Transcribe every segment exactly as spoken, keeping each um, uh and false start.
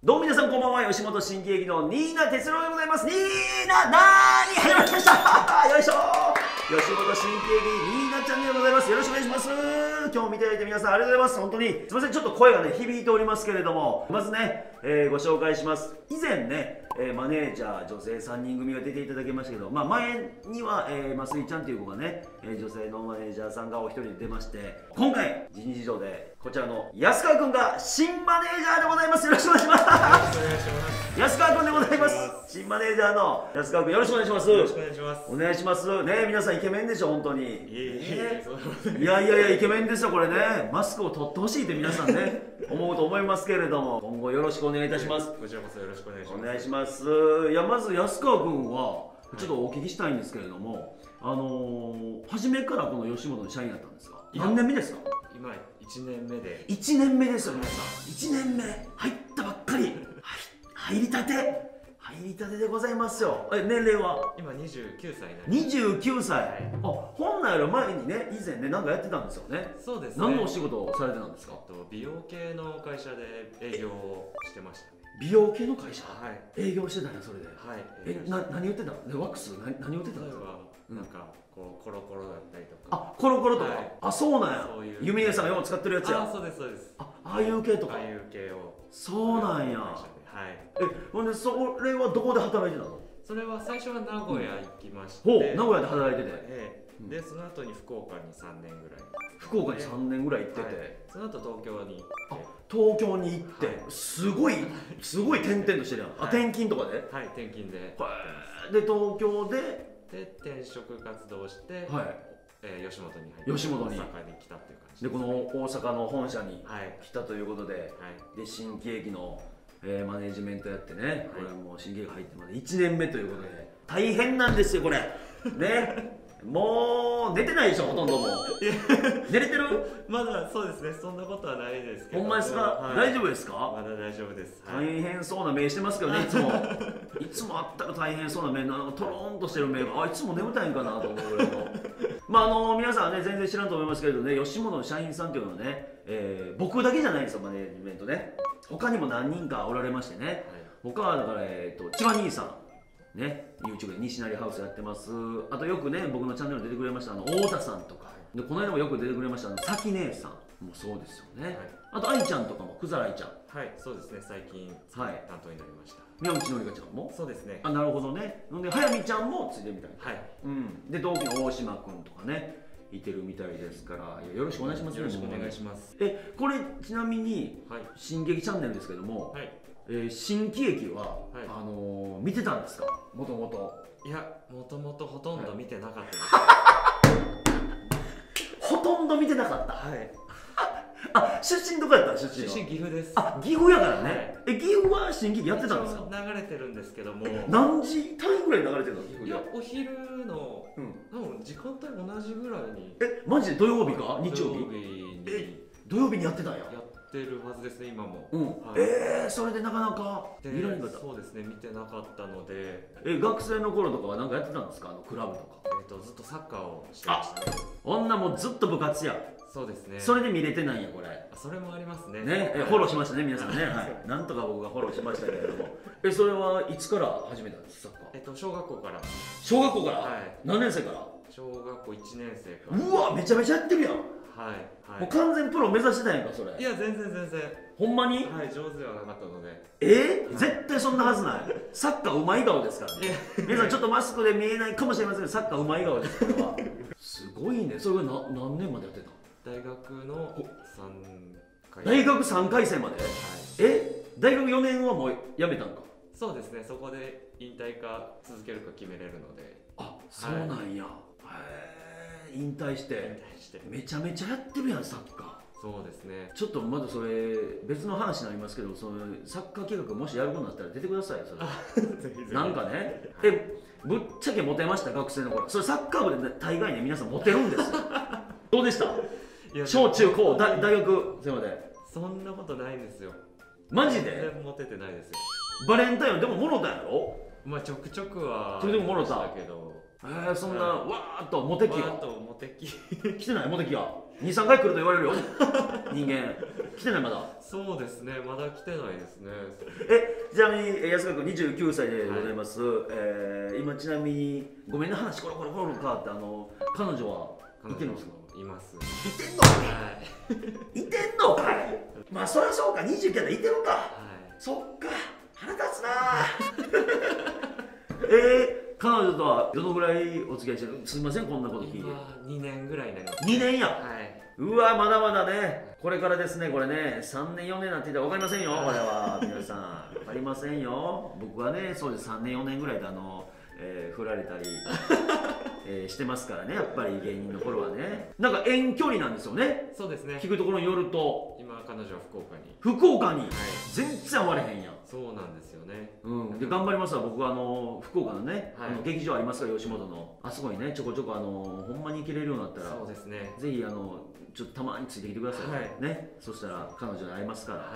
どうも皆さんこんばんは。吉本新喜劇の新名哲郎でございます。新名なーに始まりましたよいしょー。吉本新喜劇新名チャンネルでございます。よろしくお願いします。今日見ていただいて皆さんありがとうございます。本当にすいません、ちょっと声がね響いておりますけれども、まずね、えー、ご紹介します。以前ね、えー、マネージャー女性さんにん組が出ていただきましたけど、まあ、前には、えー、ますいちゃんという子がね、えー、女性のマネージャーさんがお一人で出まして、今回人事情でこちらの安川君が新マネージャーでございます。よろしくお願いします。よろしくお願いします。安川君でございます。新マネージャーの安川君、よろしくお願いします。よろしくお願いします。お願いしますね。皆さんイケメンでしょ本当に。いやいやいやイケメンですよこれね。マスクを取ってほしいって皆さんね思うと思いますけれども、今後よろしくお願いいたします。 こちらこそよろしくお願いします。 お願いします。いやまず安川君はちょっとお聞きしたいんですけれども、はい、あのー、初めからこの吉本の社員だったんですか？何年目ですか？ 今いちねんめで。 いちねんめですよ皆さん。いちねんめ入ったばっかり。はい、入りたて入りたてでございますよ。え、年齢は今にじゅうきゅうさいになります。 にじゅうきゅうさい、はい、あ、本来の前にね、以前ね、なんかやってたんですよね。 そうですね。 何のお仕事をされてたんですか？ えっと美容系の会社で営業をしてましたね。 美容系の会社、 はい、 営業してたんやそれで。 はい。 え、な何売ってたの？ワックス何何売ってたんですか？ なんかこうコロコロだったりとか。 あ、コロコロとか。 はい、あ、 そうなんや。ユミネさんがよく使ってるやつや。 あ、そうですそうです。 あ、ああいう系とか。 ああいう系を。 そうなんや。 はい。 え、ほんでそれはどこで働いてたの？ それは最初は名古屋行きまして、 ほう、名古屋で働いてて、 ええ、でその後に福岡にさんねんぐらい、 福岡にさんねんぐらい行ってて、はい、 その後東京に行って、 あ、東京に行って、はい、すごいすごい転々としてるやん、はい、あ、転勤とかで、 はい、転勤で、で東京でで転職活動して、 はい、 えー、吉本に入って吉本に大阪に来たっていう感じで、この大阪の本社に来たということで、はい、で新喜劇のえー、マネージメントやってね、はい、これはもう新喜劇入ってまでいちねんめということで、はい、大変なんですよこれねもう寝てないでしょほとんどもう寝れてる？ まだそうですね、そんなことはないですけど。 ほんまですか？はい、大丈夫ですか？ まだ大丈夫です、 はい、大変そうな目してますけどねいつもいつもあったら大変そうな目、なんかトローンとしてる目が、あ、いつも眠たいんかなと思うぐらいのまああの皆さんね全然知らんと思いますけれどね、吉本の社員さんっていうのはね、えー、僕だけじゃないんですよマネージメントね。他にも何人かおられましてね、はい、他はだから、えーと、千葉兄さんね、YouTube で西成ハウスやってます。あとよくね僕のチャンネル出てくれましたあの太田さんとか、はい、でこの間もよく出てくれましたあのさき姉さんもそうですよね、はい、あと愛ちゃんとかもくざら愛ちゃん、 はい、そうですね、最近担当になりました。 宮内のりかちゃんもそうですね。 あ、なるほどね。ので速水ちゃんもついてるみたいな、はい、うん、で同期の大島君とかねいてるみたいですから、よろしくお願いします。 よろしくお願いします。 え、これちなみに、はい、新劇チャンネルですけども、はい、えー、新喜劇は、はい、あのー、見てたんですか？もともと。 いや、もともとほとんど見てなかったです、 ほとんど見てなかった。はい。あ、出身どこやった？出身出身岐阜です。 あ、岐阜やからね、はい、え、岐阜は新喜劇やってたんですか？ 流れてるんですけども、 何時単位ぐらい流れてるの？岐阜で。 いや、お昼の、うん、多分時間帯同じぐらいに。 え、マジで土曜日か日曜日？ 土曜日に。 え、土曜日にやってたんや。 やってるはずですね今も。 うん、はい、えー、それでなかなか見られなかった。 そうですね、見てなかったので。 え、学生の頃とかは何かやってたんですか？あのクラブとか。 えっとずっとサッカーをしてましたね。 女もずっと部活や。 そうですね。 それで見れてないんやこれ。 それもありますね。 ね、え、フォローしましたね皆さんね。はい。なんとか僕がフォローしましたけれども。え、それはいつから始めたんですか？サッカー。 えっと小学校から。 小学校から？はい。何年生から？ 小学校いちねん生から。 うわ、めちゃめちゃやってるやん。はいはい。 もう完全プロ目指してたんやんかそれ。 いや全然全然。 ほんまに？ はい、上手ではなかったので。 えー、絶対そんなはずない。サッカーうまい顔ですからね。皆さんちょっとマスクで見えないかもしれませんけど、サッカーうまい顔ですから。すごいね。それがな何年までやってたの？ 大学のさんかい。 大学さんかい生まで？はい。え、大学よねんはもう辞めたんか？ そうですね。そこで引退か続けるか決めれるので。 あ、そうなんや。はい、へえ、引退して。引退して。めちゃめちゃやってるやんサッカー。 そうですね。 ちょっとまだそれ別の話になりますけど、そのサッカー企画もしやることになったら出てくださいよそれ。なんかね、え、ぶっちゃけモテました学生の頃。それサッカー部で大概ね皆さんモテるんですよ。どうでした？小中高大学生まで。 そんなことないんですよ。 マジで？ 全然モテてないですよ。 バレンタインでももろたんやろ？ まあちょくちょくはそれでももろたけど。 えー、そんな、はい、わーっとモテ期はわーっとモテ期来てないモテ期はにさんかい来ると言われるよ人間来てないまだ。 そうですね、まだ来てないですね。 えちなみに安川君にじゅうきゅうさいでございます、はい、えー、今ちなみにごめんね話コロコロコロ変わってあの彼女はいてるんですか？ います。 いてんのかい、いてんのかいまあそりゃそうか、にじゅうきゅうだいいてるか、はい、そっか腹立つなえー、彼女とはどのぐらいお付き合いしてる？すみませんこんなこと聞いて。 今にねんぐらいになります、 ね、にねんや、 はい、 うわまだまだね、これからですね。これねさんねんよねんなんて言ったら分かりませんよこれは皆さん分かりませんよ。僕はねそうですさんねんよねんぐらいであの、えー、振られたりえー、してますからね、やっぱり芸人の頃はね。なんか遠距離なんですよね。 そうですね、 聞くところによると今彼女は福岡に福岡に、はい、全然会われへんやん。 そうなんですよね、 うん、で頑張りますわ僕はあの福岡のね、はい、あの劇場ありますから吉本のあそこにねちょこちょこあのほんまに行けれるようになったらそうですね、 ぜひあのちょっとたまについてきてください、はい、ね。そしたら彼女に会えますから、はい、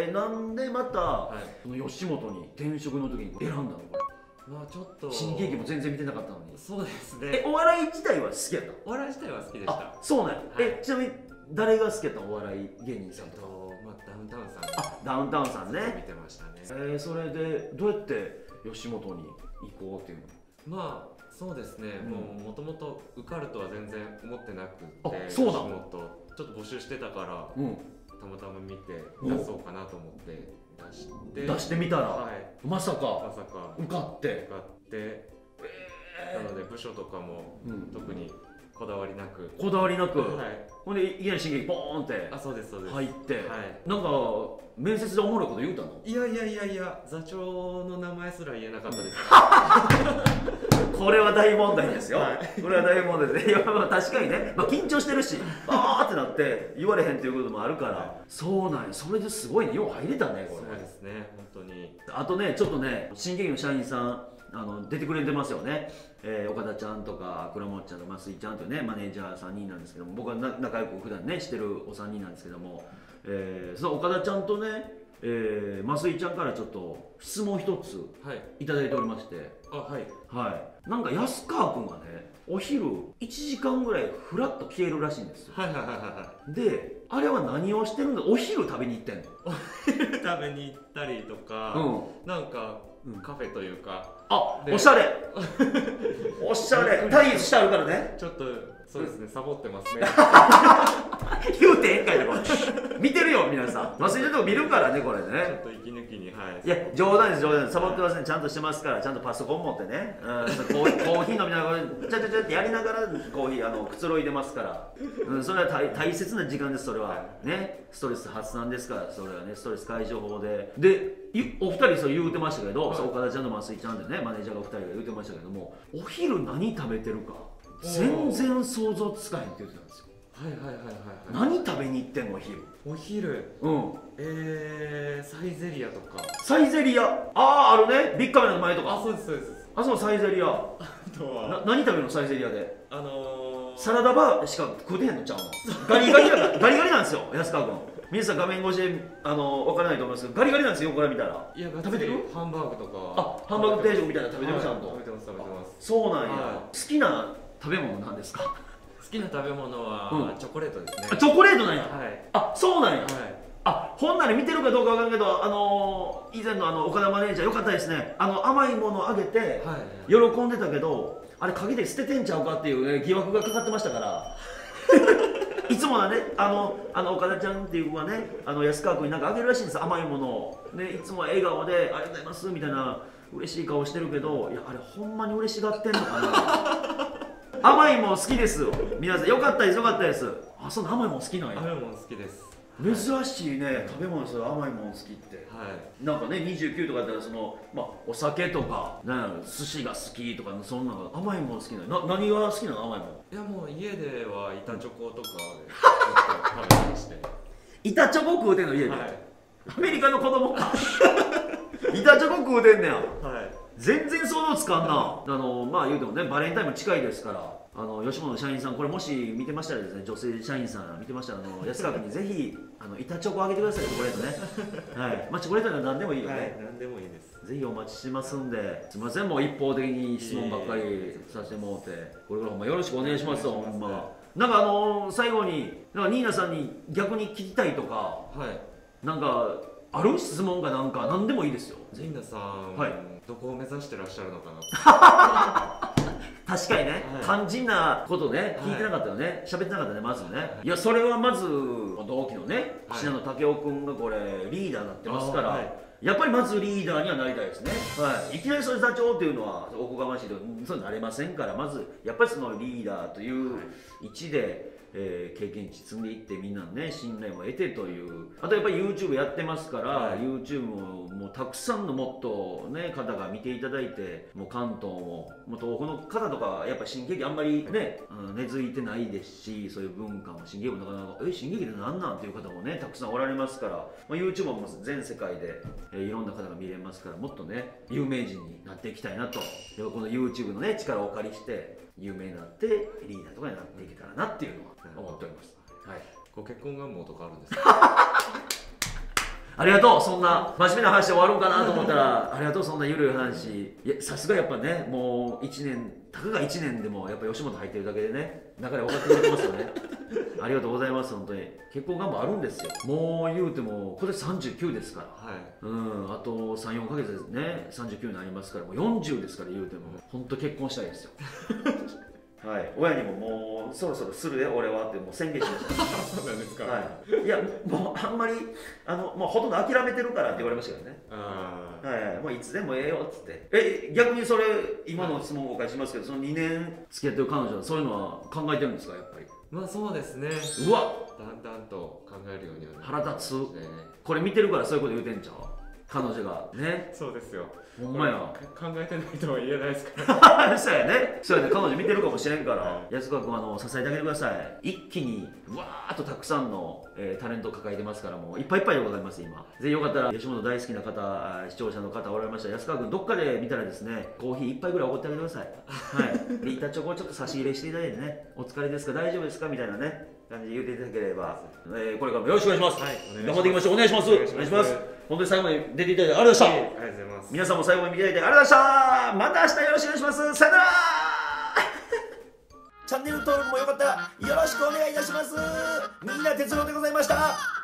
えなんでまた、はい、この吉本に転職の時に選んだのこれ？ まあちょっと新喜劇も全然見てなかったのに。 そうですね。 えお笑い自体は好きやった？ お笑い自体は好きでした。 あそうなんや、はい、えちなみに誰が好きやったのお笑い芸人さんとか？ まあダウンタウンさん。 あダウンタウンさんね見てましたね。 えー、それでどうやって吉本に行こうっていうの？ まあそうですね、うん、もうもともと受かるとは全然思ってなくて、 あそうなのちょっと募集してたから、うん、たまたま見て出そうかなと思って出して出してみたら、はい、まさかまさか受かって受かって、えー、なので部署とかも特にこだわりなく、 こだわりなく、 はい、 ほんでいきなり新劇ボーンってあそうですそうです入って、はい、 なんか面接でおもろいこと言うたの？ いやいやいやいや座長の名前すら言えなかったですこれは大問題ですよ、はい、これは大問題です。いやまあ確かにね、まあ、緊張してるしバーってなって言われへんっていうこともあるから、はい、そうなんや。それですごいね、よう入れたねこれ。 そうですね本当に。 あとねちょっとね新劇の社員さんあの出てくれてますよね、えー、岡田ちゃんとか倉本ちゃんと増井ちゃんというねマネージャーさんにんなんですけども、僕はな仲良く普段ねしてるおさんにんなんですけども、えー、その岡田ちゃんとね、えー、増井ちゃんからちょっと質問一ついただいておりまして、 あはいはい、なんか安川君がねお昼いちじかんぐらいフラッと消えるらしいんですよ。 はいはいはいはい。 であれは何をしてるんだ？お昼食べに行ってんの？ お昼食べに行ったりとか、うん、なんかカフェというか、 あおしゃれおしゃれタイしてあるからね。 ちょっとそうですね、サボってますね言うてええんかいなこれ見てるよ皆さん、忘れてるとこ見るからねこれね。 ちょっと息抜きに、はい、 いや冗談です冗談です。サボってますね、ちゃんとしてますから。ちゃんとパソコン持ってね、うん、コー、コーヒー飲みながらちゃちゃちゃってやりながらコーヒーあのくつろいでますから、うん、それは大大切な時間です。それはねストレス発散ですから、それはねストレス解消法で。でお二人そう言うてましたけど、はい、岡田ちゃんと増井ちゃんでねマネージャーがふたりが言うてましたけども、お昼何食べてるか全然想像つかへんって言ってたんですよ。 はいはいはいはい、はい、 何食べに行ってんのお昼？ お昼うんえー、サイゼリアとか。 サイゼリア、あああるね、ビッグカメラの前とか。 あそうですそうです。 あそうサイゼリア。あとはな何食べるのサイゼリアで？ あのー、 サラダバーしか食うてへんのちゃうの？ガリガリだからガリガリなんですよ安川君。皆さん画面越しであの分からないと思いますけどガリガリなんですよ横から見たら。 いや食べてる？ ハンバーグとか。 あハンバーグ定食みたいなの食べてるちゃんと。 食べてます食べてます。 そうなんや、 はい、 好きな食べ物なんですか？ 好きな食べ物は、うん、チョコレートですね。 チョコレートなんや。 はい、 あそうなんや。はい、あほんなら見てるかどうかわからんけど、あのー、以前のあの岡田マネージャーよかったですね。あの甘いものをあげて、はい、喜んでたけどあれ鍵で捨ててんちゃうかっていう、ね、疑惑がかかってましたからいつもはねあのあの岡田ちゃんっていう子はねあの安川君になんかあげるらしいんです甘いものを、ね、いつもは笑顔で「ありがとうございます」みたいな嬉しい顔してるけど、いやあれほんまに嬉しがってんのかな甘いもん好きです皆さん、よかったですよかったです。あそんな甘いもん好きなんや。 甘いもん好きです。 珍しいね、食べ物ですよ甘いもん好きって。はい、なんかねにじゅうきゅうとかだったらその、まあ、お酒とか、ね、寿司が好きとかそんなの甘いもん好きなのな。何が好きなの甘いもん？ いやもう家では板チョコとか食べたりして板チョコ食うてんの家で、はい、アメリカの子供か板チョコ食うてんねや。はい、全然想像つかんな。あのまあ言うてもねバレンタインも近いですからあの吉本の社員さん、これもし見てましたらですね、女性社員さん見てましたら、あの安川君にぜひあの板チョコあげてください、チョコレートね。はい、まあチョコレートなら何でもいいよね。 はい、何でもいいです。 ぜひお待ちしてますんで、すみません、もう一方的に質問ばっかりさせてもらって、これからほんまよろしくお願いしますよ、ほんま。なんかあの最後に、なんかニーナさんに逆に聞きたいとか、 はい、なんかある質問がなんか何でもいいですよ。 ニーナさん、はい、どこを目指してらっしゃるのかな。 確かにね、はい、肝心なことね、聞いてなかったよね、喋、はい、ってなかったね、まずね。はい、いや、それはまず、同期のね、はい、信濃武雄君がこれ、リーダーになってますから、はい、やっぱりまずリーダーにはなりたいですね。はい、いきなりそれ座長っていうのは、おこがましいと、そうなれませんから、まず、やっぱりそのリーダーという位置で、えー、経験値積んでいってみんなのね信頼も得てという、あとやっぱり YouTube やってますから、はい、YouTube ももうたくさんのもっとね方が見ていただいて、もう関東ももう東北の方とかやっぱ新喜劇あんまりね、うん、根付いてないですし、そういう文化も新喜劇もなかなかえ新喜劇って何なんていう方もねたくさんおられますから、まあ、YouTube も全世界で、えー、いろんな方が見れますから、もっとね有名人になっていきたいなと、この YouTube のね力をお借りして有名になってリーダーとかになっていけたらなっていうのは思っております。はい。 ご結婚願望とかあるんですか？ ありがとう。そんな真面目な話で終わろうかなと思ったらありがとう。そんなゆるい話。いや、さすがやっぱね、もういちねん、たかがいちねんでもやっぱ吉本入ってるだけでね、中で分かってくれてますよね。ありがとうございます。本当に結婚願望あるんですよ。もう言うてもこれさんじゅうきゅうですから、はい、うん、あとさん、よんかげつですね、さんじゅうきゅうになりますから、もうよんじゅうですから言うても本当結婚したいですよ。はい、親にももうそろそろするで俺はってもう宣言しました。 そうなんですか。 はい、いやもうあんまりあのもうほとんど諦めてるからって言われましたけどね。 あ、 はい、もういつでもええよっつって。え逆にそれ今の質問をお返ししますけど、そのにねん付き合ってる彼女はそういうのは考えてるんですかやっぱり。 まあそうですね。 うわだんだんと考えるようにはなる。腹立つ。これ見てるからそういうこと言うてんちゃう。彼女がね。 そうですよ。 ほんまや。 考えてないとは言えないですから。 そうやね。そうやね。彼女見てるかもしれんから、はい、安川君あの支えてあげてください。一気にわーっとたくさんの、えー、タレントを抱えてますから、もういっぱいいっぱいでございます今。ぜひよかったら吉本大好きな方、視聴者の方おられましたら、安川君どっかで見たらですね、コーヒー一杯ぐらいおごってあげてください。はい。で板チョコをちょっと差し入れしていただいてね、お疲れですか大丈夫ですかみたいなね感じで言っていただければ、えー、これからもよろしくお願いします。はい。頑張っていきましょう。お願いします。お願いします。本当に最後まで出ていただいてありがとうございました。 ありがとうございます。 皆さんも最後まで見ていただいてありがとうございました。また明日よろしくお願いします。さよなら。チャンネル登録もよかったらよろしくお願いいたします。みんな哲郎でございました。